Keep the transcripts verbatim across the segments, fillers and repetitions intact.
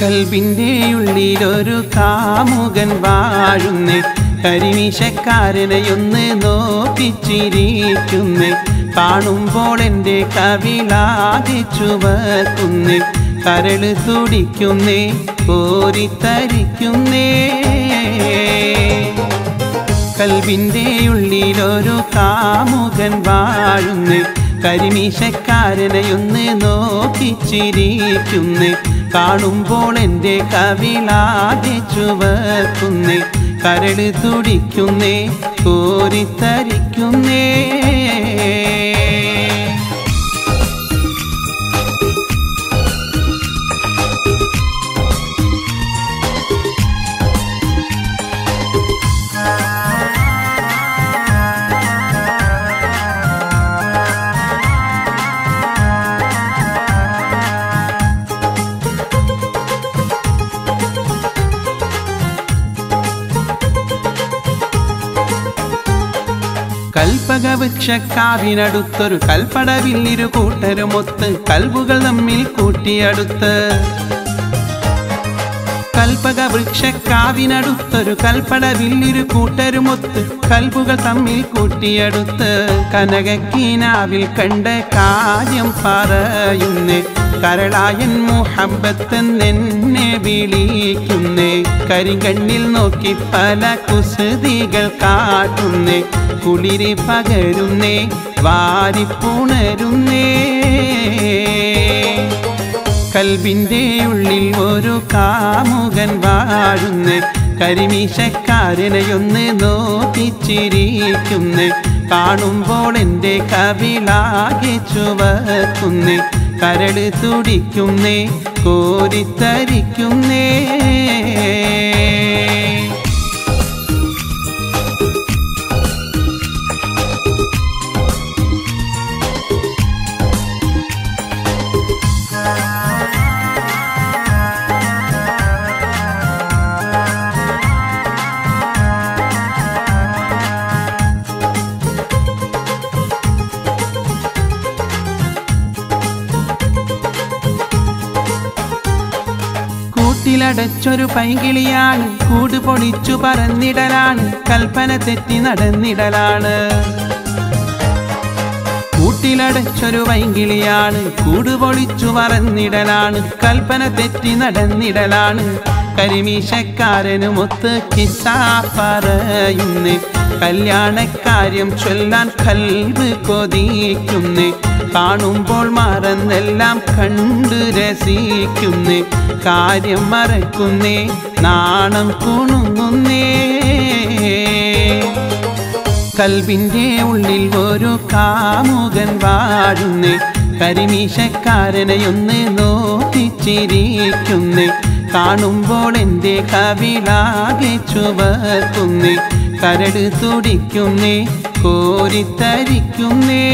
കൽബിൻ്റെ ഉള്ളിലൊരു കാമുകൻ വാഴുന്നേ കരിമീശക്കാരനെയൊന്ന് നോക്കിച്ചിരിക്കുന്നേ കാണുമ്പോൾ എൻ്റെ കവിളാകെ ചുവക്കുന്നേ കരള് തുടിക്കുന്നേ കോരിത്തരിക്കുന്നേ കൽബിൻ്റെ ഉള്ളിലൊരു കാമുകൻ വാഴുന്നേ കരിമീശക്കാരനെയൊന്ന് നോക്കിച്ചിരിക്കുന്നേ കാണുമ്പോൾ എൻ്റെ കവിളാകെ ചുവക്കുന്നേ കരള് തുടിക്കുന്നേ കോരിത്തരിക്കുന്നേ കൽപ്പകവൃക്ഷക്കാവിനടുത്തൊരു കൽപ്പടവില്ലിരു കൂട്ടരുമൊത്ത് കൽബുകൾ തമ്മിൽ കൂട്ടിയടുത്ത് കൽപ്പകവൃക്ഷക്കാവിനടുത്തൊരു കൽപ്പടവില്ലിരു കൂട്ടരുമൊത്ത് കൽബുകൾ തമ്മിൽ കൂട്ടിയടുത്ത് കനകക്കീനാവിൽ കണ്ട കാര്യം പറയുന്നേ കരളായൻ മുഹബ്ബത്തെന്നെ വിളിക്കുന്നേ കരിങ്കണ്ണിൽ നോക്കി പല കുസൃതികൾ കാട്ടുന്നേ കുളിരി പകരുന്നേ വാരിപ്പുണരുന്നേ കൽബിൻ്റെ ഉള്ളിൽ ഒരു കാമുകൻ വാഴുന്നേ കരിമീശക്കാരനെയൊന്ന് നോക്കിച്ചിരിക്കുന്നേ കാണുമ്പോൾ എൻ്റെ കവിളാകെ ചുവക്കുന്നേ കരള് തുടിക്കുന്നേ കോരിത്തരിക്കുന്നേ ൊരു പൈങ്കിളിയാണ് കൂട് പൊളിച്ചു പറന്നിടലാണ് കൽപ്പന തെറ്റി നടന്നിടലാണ് കൂട്ടിലടച്ചൊരു പൈങ്കിളിയാണ് കൂട് പൊളിച്ചു പറന്നിടലാണ് കൽപ്പന തെറ്റി നടന്നിടലാണ് കരിമീശക്കാരനുമൊത്ത് കിസ്സാ പറയുന്നേ കല്യാണക്കാര്യം ചൊല്ലാൻ കൽബ് കൊതിക്കുന്നേ കാണുമ്പോൾ മറന്നെല്ലാം കണ്ട് രസിക്കുന്നേ കാര്യം മറക്കുന്നേ നാണം കുണുങ്ങുന്നേ കൽബിൻ്റെ ഉള്ളിൽ ഒരു കാമുകൻ വാഴുന്നേ കരിമീശക്കാരനെയൊന്ന് നോക്കിച്ചിരിക്കുന്നേ കാണുമ്പോൾ എൻ്റെ കവിളാകെ ചുവക്കുന്നേ കരട് തുടിക്കുന്നേ കോരിത്തരിക്കുന്നേ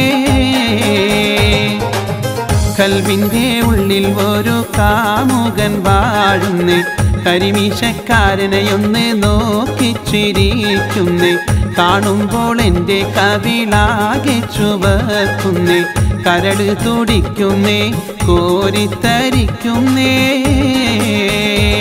കൽബിൻ്റെ ഉള്ളിൽ ഒരു കാമുകൻ വാഴുന്നേ കരിമീശക്കാരനെയൊന്ന് നോക്കിച്ചിരിക്കുന്നേ കാണുമ്പോൾ എൻ്റെ കവിളാകെ ചുവക്കുന്നേ കരട് തുടിക്കുന്നേ കോരിത്തരിക്കുന്നേ